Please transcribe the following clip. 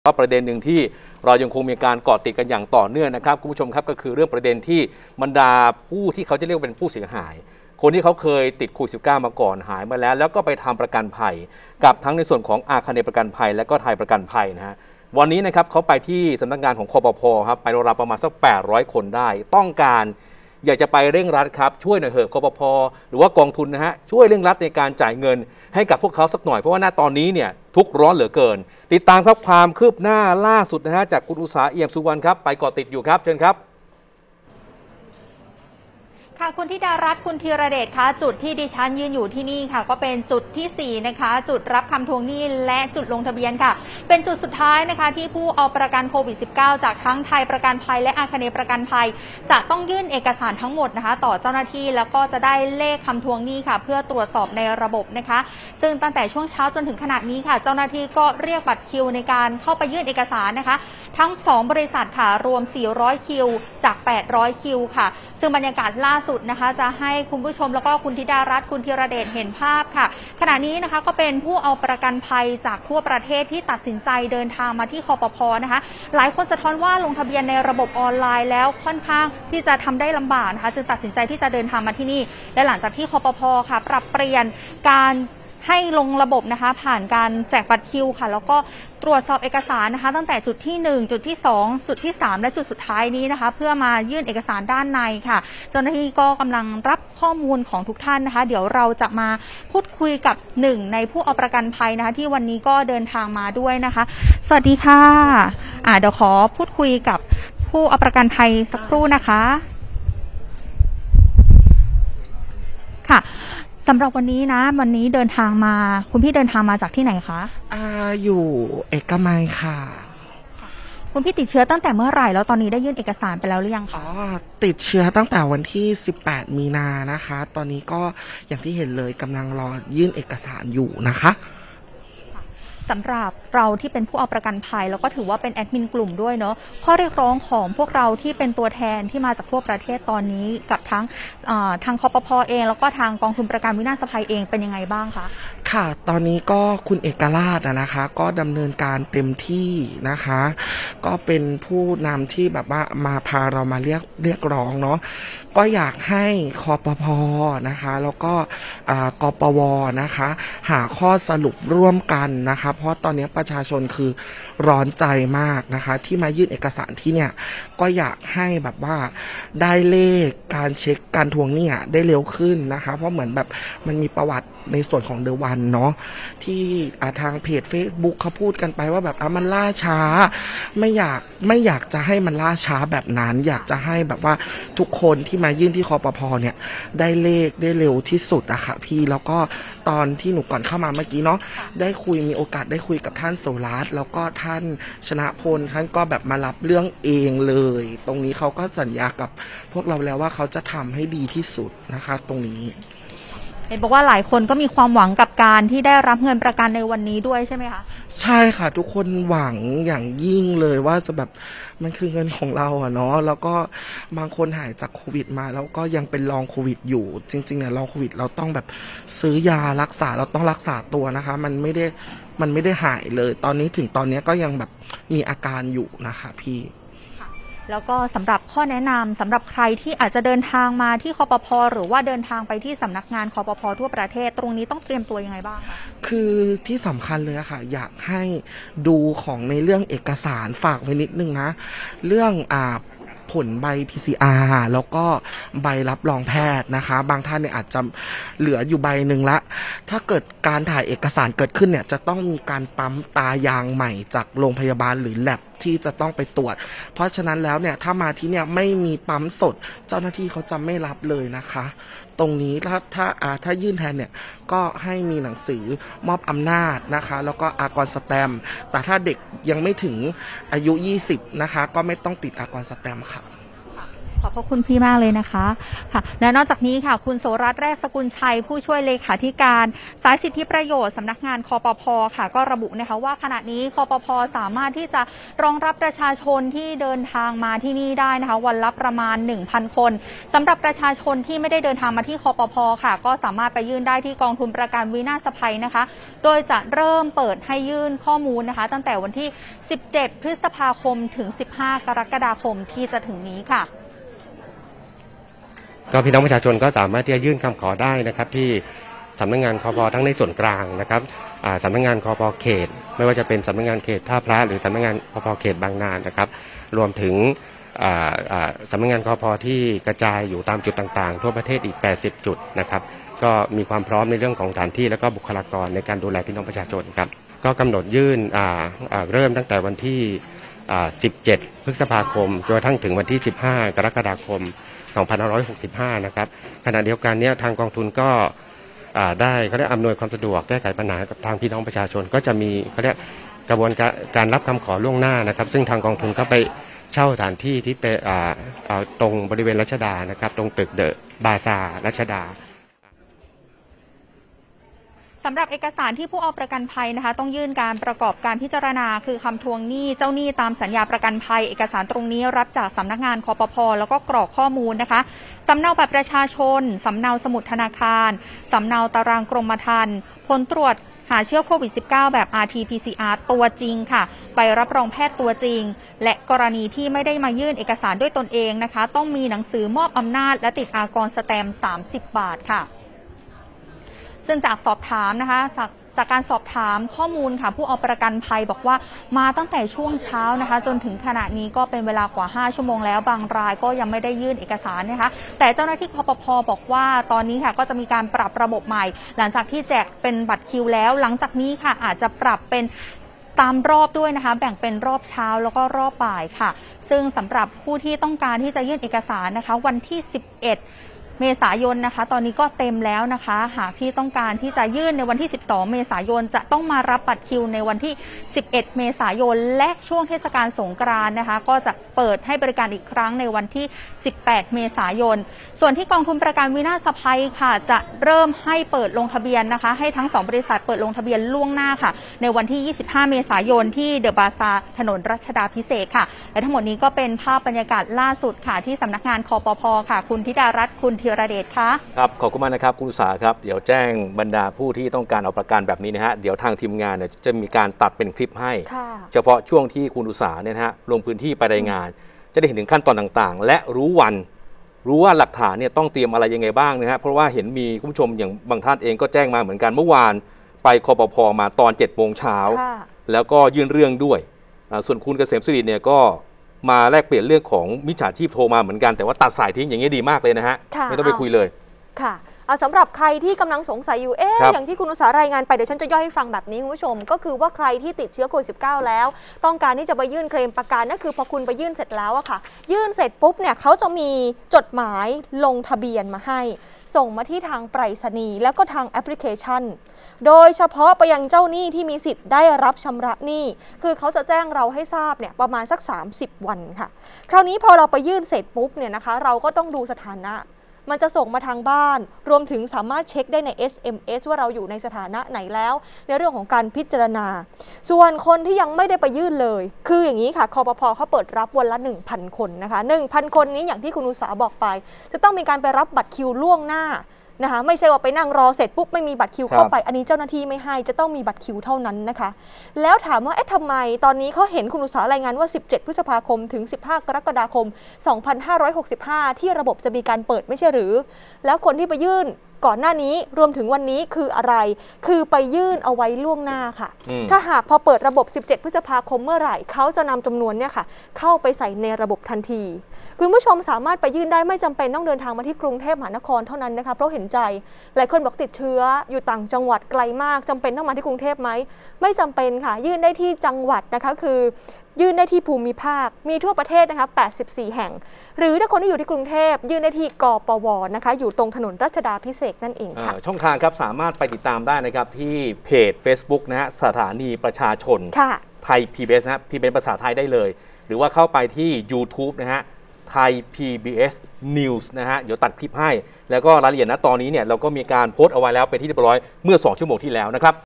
ก็ประเด็นหนึ่งที่เรายังคงมีการเกาะติดกันอย่างต่อเนื่องนะครับคุณผู้ชมครับก็คือเรื่องประเด็นที่บรรดาผู้ที่เขาจะเรียกเป็นผู้เสียหายคนที่เขาเคยติดโควิด -19 มาก่อนหายมาแล้วก็ไปทำประกันภัยกับทั้งในส่วนของอาคเนย์ประกันภัยและก็ไทยประกันภัยนะฮะวันนี้นะครับเขาไปที่สำนักงานของคปภ.ครับไปราวๆประมาณสัก800 คนได้ต้องการอยากจะไปเร่งรัดครับช่วยหน่อยเถอะคปภ.หรือว่ากองทุนนะฮะช่วยเร่งรัดในการจ่ายเงินให้กับพวกเขาสักหน่อยเพราะว่าณตอนนี้เนี่ยทุกร้อนเหลือเกินติดตามครับความคืบหน้าล่าสุดนะฮะจากคุณอุษาเอี่ยมสุวรรณครับไปเกาะติดอยู่ครับเชิญครับค่ะคุณธิดารัตน์คุณธีรเดชคะจุดที่ดิฉันยืนอยู่ที่นี่ค่ะก็เป็นจุดที่4นะคะจุดรับคำทวงหนี้และจุดลงทะเบียนค่ะเป็นจุดสุดท้ายนะคะที่ผู้เอาประกันโควิด -19 จากทั้งไทยประกันภัยและอาคเนย์ประกันภัยจะต้องยื่นเอกสารทั้งหมดนะคะต่อเจ้าหน้าที่แล้วก็จะได้เลขคำทวงหนี้ค่ะเพื่อตรวจสอบในระบบนะคะซึ่งตั้งแต่ช่วงเช้าจนถึงขณะนี้ค่ะเจ้าหน้าที่ก็เรียกบัตรคิวในการเข้าไปยื่นเอกสารนะคะทั้ง2บริษัทค่ะรวม400คิวจาก800คิวค่ะซึ่งบรรยากาศล่าสุดนะคะจะให้คุณผู้ชมแล้วก็คุณธิดารัตน์คุณธีรเดชเห็นภาพค่ะขณะนี้นะคะก็เป็นผู้เอาประกันภัยจากทั่วประเทศที่ตัดสินใจเดินทางมาที่คปภ.นะคะหลายคนสะท้อนว่าลงทะเบียนในระบบออนไลน์แล้วค่อนข้างที่จะทำได้ลำบากนะคะจึงตัดสินใจที่จะเดินทางมาที่นี่และหลังจากที่คปภ.ค่ะปรับเปลี่ยนการให้ลงระบบนะคะผ่านการแจกบัตรคิวค่ะแล้วก็ตรวจสอบเอกสารนะคะตั้งแต่จุดที่1จุดที่2จุดที่3และจุดสุดท้ายนี้นะคะเพื่อมายื่นเอกสารด้านในค่ะเจ้าหน้าที่ก็กำลังรับข้อมูลของทุกท่านนะคะเดี๋ยวเราจะมาพูดคุยกับ1ในผู้เอาประกันภัยนะคะที่วันนี้ก็เดินทางมาด้วยนะคะสวัสดีค่ะเดี๋ยวขอพูดคุยกับผู้เอาประกันภัยสักครู่นะคะค่ะสำหรับวันนี้นะวันนี้เดินทางมาคุณพี่เดินทางมาจากที่ไหนคะอยู่เอกมัยค่ะคุณพี่ติดเชื้อตั้งแต่เมื่อไหร่แล้วตอนนี้ได้ยื่นเอกสารไปแล้วหรือยังคะติดเชื้อตั้งแต่วันที่18มีนานะคะตอนนี้ก็อย่างที่เห็นเลยกำลังรอยื่นเอกสารอยู่นะคะสำหรับเราที่เป็นผู้เอาประกันภัยแล้วก็ถือว่าเป็นแอดมินกลุ่มด้วยเนาะข้อเรียกร้องของพวกเราที่เป็นตัวแทนที่มาจากทั่วประเทศตอนนี้กับทั้งทางคปภ.เองแล้วก็ทางกองทุนประกันวินาศภัยเองเป็นยังไงบ้างคะค่ะตอนนี้ก็คุณเอกราชนะคะก็ดำเนินการเต็มที่นะคะก็เป็นผู้นำที่แบบว่ามาพาเรามาเรียกร้องเนาะก็อยากให้คปภ.นะคะแล้วก็กปว.นะคะหาข้อสรุปร่วมกันนะคะเพราะตอนนี้ประชาชนคือร้อนใจมากนะคะที่มายื่นเอกสารที่เนี่ยก็อยากให้แบบว่าได้เลขการเช็คการทวงหนี้ได้เร็วขึ้นนะคะเพราะเหมือนแบบมันมีประวัติในส่วนของเดอะวันเนาะที่ทางเพจ Facebook เขาพูดกันไปว่าแบบมันล่าช้าไม่อยากจะให้มันล่าช้าแบบนั้นอยากจะให้แบบว่าทุกคนที่มายื่นที่คปภ.เนี่ยได้เลขได้เร็วที่สุดอะค่ะพี่แล้วก็ตอนที่หนูก่อนเข้ามาเมื่อกี้เนาะได้มีโอกาสได้คุยกับท่านโสรัตน์แล้วก็ท่านชนะพลท่านก็แบบมารับเรื่องเองเลยตรงนี้เขาก็สัญญากับพวกเราแล้วว่าเขาจะทำให้ดีที่สุดนะคะตรงนี้เห็นบอกว่าหลายคนก็มีความหวังกับการที่ได้รับเงินประกันในวันนี้ด้วยใช่ไหมคะใช่ค่ะทุกคนหวังอย่างยิ่งเลยว่าจะแบบมันคือเงินของเราอะเนาะแล้วก็บางคนหายจากโควิดมาแล้วก็ยังเป็นลองโควิดอยู่จริงๆเนี่ยลองโควิดเราต้องแบบซื้อยารักษาเราต้องรักษาตัวนะคะมันไม่ได้หายเลยตอนนี้ถึงตอนนี้ก็ยังแบบมีอาการอยู่นะคะพี่แล้วก็สำหรับข้อแนะนำสำหรับใครที่อาจจะเดินทางมาที่คปภ.หรือว่าเดินทางไปที่สำนักงานคปภ.ทั่วประเทศตรงนี้ต้องเตรียมตัวยังไงบ้างคะคือที่สำคัญเลยค่ะอยากให้ดูของในเรื่องเอกสารฝากไว้นิดนึงนะเรื่องผลใบ PCR แล้วก็ใบรับรองแพทย์นะคะบางท่านเนี่ยอาจจะเหลืออยู่ใบหนึ่งละถ้าเกิดการถ่ายเอกสารเกิดขึ้นเนี่ยจะต้องมีการปั๊มตายางใหม่จากโรงพยาบาลหรือแลบที่จะต้องไปตรวจเพราะฉะนั้นแล้วเนี่ยถ้ามาที่เนี่ยไม่มีปั๊มสดเจ้าหน้าที่เขาจะไม่รับเลยนะคะตรงนี้ถ้ายื่นแทนเนี่ยก็ให้มีหนังสือมอบอำนาจนะคะแล้วก็อากรสแตมป์แต่ถ้าเด็กยังไม่ถึงอายุ20นะคะก็ไม่ต้องติดอากรสแตมป์ค่ะขอบพระคุณพี่มากเลยนะคะค่ะและนอกจากนี้ค่ะคุณโสรัตน์แรกสกุลชัยผู้ช่วยเลขาธิการสายสิทธิประโยชน์สำนักงานคปภ.ค่ะก็ระบุนะคะว่าขณะนี้คปภ.สามารถที่จะรองรับประชาชนที่เดินทางมาที่นี่ได้นะคะวันละประมาณ 1,000 คนสำหรับประชาชนที่ไม่ได้เดินทางมาที่คปภ.ค่ะก็สามารถไปยื่นได้ที่กองทุนประกันวินาศภัยนะคะโดยจะเริ่มเปิดให้ยื่นข้อมูลนะคะตั้งแต่วันที่17 พฤษภาคมถึง15 กรกฎาคมที่จะถึงนี้ค่ะก็พี่น้องประชาชนก็สามารถที่จะยื่นคำขอได้นะครับที่สำนักงานคปภ.ทั้งในส่วนกลางนะครับสำนักงานคปภ.เขตไม่ว่าจะเป็นสำนักงานเขตท่าพระหรือสำนักงานคปภ.เขตบางนานะครับรวมถึงสำนักงานคปภ.ที่กระจายอยู่ตามจุดต่างๆทั่วประเทศอีก80จุดนะครับก็มีความพร้อมในเรื่องของสถานที่และก็บุคลากรในการดูแลพี่น้องประชาชนครับก็กำหนดยื่นเริ่มตั้งแต่วันที่17 พฤษภาคมจนกระทั่งถึงวันที่15 กรกฎาคม2565นะครับขณะเดียวกันเนี่ยทางกองทุนก็ได้เขาได้อำนวยความสะดวกแก้ไขปัญหากับทางพี่น้องประชาชนก็จะมีเขาเรียกกระบวนการรับคำขอล่วงหน้านะครับซึ่งทางกองทุนก็ไปเช่าสถานที่ที่เป็นตรงบริเวณรัชดานะครับตรงตึกเดอะบาซาร์รัชดาสำหรับเอกสารที่ผู้เอาประกันภัยนะคะต้องยื่นการประกอบการพิจารณาคือคำทวงหนี้เจ้าหนี้ตามสัญญาประกันภัยเอกสารตรงนี้รับจากสำนักงานคปภ.แล้วก็กรอกข้อมูลนะคะสำเนาบัตรประชาชนสำเนาสมุดธนาคารสำเนาตารางกรมธรรม์ผลตรวจหาเชื้อโควิด -19 แบบ RT-PCR ตัวจริงค่ะใบรับรองแพทย์ตัวจริงและกรณีที่ไม่ได้มายื่นเอกสารด้วยตนเองนะคะต้องมีหนังสือมอบอำนาจและติดอากรสแตมป์30 บาทค่ะซึ่งจากสอบถามนะคะจากการสอบถามข้อมูลค่ะผู้เอาประกันภัยบอกว่ามาตั้งแต่ช่วงเช้านะคะจนถึงขณะนี้ก็เป็นเวลากว่า5ชั่วโมงแล้วบางรายก็ยังไม่ได้ยื่นเอกสารนะคะแต่เจ้าหน้าที่คปภ.บอกว่าตอนนี้ค่ะก็จะมีการปรับระบบใหม่หลังจากที่แจกเป็นบัตรคิวแล้วหลังจากนี้ค่ะอาจจะปรับเป็นตามรอบด้วยนะคะแบ่งเป็นรอบเช้าแล้วก็รอบบ่ายค่ะซึ่งสำหรับผู้ที่ต้องการที่จะยื่นเอกสารนะคะวันที่11 เมษายนนะคะตอนนี้ก็เต็มแล้วนะคะหากที่ต้องการที่จะยื่นในวันที่12 เมษายนจะต้องมารับบัตรคิวในวันที่11 เมษายนและช่วงเทศกาลสงกรานต์นะคะก็จะเปิดให้บริการอีกครั้งในวันที่18 เมษายนส่วนที่กองทุนประกันวินาศภัยค่ะจะเริ่มให้เปิดลงทะเบียนนะคะให้ทั้ง2บริษัทเปิดลงทะเบียนล่วงหน้าค่ะในวันที่25 เมษายนที่เดอะบาซาร์ถนนรัชดาภิเษกค่ะและทั้งหมดนี้ก็เป็นภาพบรรยากาศล่าสุดค่ะที่สำนักงานคปภ.ค่ะคุณธิดารัตน์คุณธีรเดชค่ะครับขอบคุณมากนะครับคุณอุษาครับเดี๋ยวแจ้งบรรดาผู้ที่ต้องการเอาประกันแบบนี้นะฮะเดี๋ยวทางทีมงานเนี่ยจะมีการตัดเป็นคลิปให้เฉพาะช่วงที่คุณอุษาเนี่ยนะฮะลงพื้นที่ไปรายงานจะได้เห็นถึงขั้นตอนต่างๆและรู้ว่าหลักฐานเนี่ยต้องเตรียมอะไรยังไงบ้างนะฮะเพราะว่าเห็นมีคุณผู้ชมอย่างบางท่านเองก็แจ้งมาเหมือนกันเมื่อวานไปคปภ.มาตอน7 โมงเช้าแล้วก็ยื่นเรื่องด้วยส่วนคุณเกษมศิริเนี่ยก็มาแลกเปลี่ยนเรื่องของมิจฉาชีพโทรมาเหมือนกันแต่ว่าตัดสายทิ้งอย่างนี้ดีมากเลยนะฮะไม่ต้องไปคุยเลยค่ะสำหรับใครที่กำลังสงสัยอยู่อย่างที่คุณอุษารายงานไปเดี๋ยวฉันจะย่อยให้ฟังแบบนี้คุณผู้ชมก็คือว่าใครที่ติดเชื้อโควิด -19 แล้วต้องการที่จะไปยื่นเคลมประกันนั่นคือพอคุณไปยื่นเสร็จแล้วอะค่ะยื่นเสร็จปุ๊บเนี่ยเขาจะมีจดหมายลงทะเบียนมาให้ส่งมาที่ทางไปรษณีย์แล้วก็ทางแอปพลิเคชันโดยเฉพาะไปยังเจ้าหนี้ที่มีสิทธิ์ได้รับชำระหนี้คือเขาจะแจ้งเราให้ทราบเนี่ยประมาณสัก30 วันค่ะคราวนี้พอเราไปยื่นเสร็จปุ๊บเนี่ยนะคะเราก็ต้องดูสถานะมันจะส่งมาทางบ้านรวมถึงสามารถเช็คได้ใน SMS ว่าเราอยู่ในสถานะไหนแล้วในเรื่องของการพิจารณาส่วนคนที่ยังไม่ได้ไปยื่นเลยคืออย่างนี้ค่ะคปภ.เขาเปิดรับวันละ 1,000 คนนะคะ 1,000 คนนี้อย่างที่คุณอุษาบอกไปจะต้องมีการไปรับบัตรคิวล่วงหน้านะคะไม่ใช่ว่าไปนั่งรอเสร็จปุ๊บไม่มีบัตรคิวเข้าไปอันนี้เจ้าหน้าที่ไม่ให้จะต้องมีบัตรคิวเท่านั้นนะคะแล้วถามว่าทำไมตอนนี้เขาเห็นคุณอุษารายงานว่า17 พฤษภาคมถึง15 กรกฎาคม 2565ที่ระบบจะมีการเปิดไม่ใช่หรือแล้วคนที่ไปยื่นก่อนหน้านี้รวมถึงวันนี้คืออะไรคือไปยื่นเอาไว้ล่วงหน้าค่ะถ้าหากพอเปิดระบบ17 พฤษภาคมเมื่อไหร่เขาจะนำจำนวนเนี่ยค่ะเข้าไปใส่ในระบบทันทีคุณผู้ชมสามารถไปยื่นได้ไม่จำเป็นต้องเดินทางมาที่กรุงเทพมหานครเท่านั้นนะคะเพราะเห็นใจหลายคนบอกติดเชื้ออยู่ต่างจังหวัดไกลมากจำเป็นต้องมาที่กรุงเทพไหมไม่จำเป็นค่ะยื่นได้ที่จังหวัดนะคะคือยื่นได้ที่ภูมิภาคมีทั่วประเทศนะคะ84 แห่งหรือถ้าคนที่อยู่ที่กรุงเทพยื่นได้ที่กปวนะคะอยู่ตรงถนนรัชดาภิเษกนั่นเองค่ะช่องทางครับสามารถไปติดตามได้นะครับที่เพจ Facebook นะฮะสถานีประชาชนไทย PBS นะ PBS ภาษาไทยได้เลยหรือว่าเข้าไปที่ YouTube นะฮะ Thai PBS News นะฮะเดี๋ยวตัดคลิปให้แล้วก็รายละเอียดนะตอนนี้เนี่ยเราก็มีการโพสต์เอาไว้แล้วเป็นที่เรียบร้อยเมื่อ2 ชั่วโมงที่แล้วนะครับ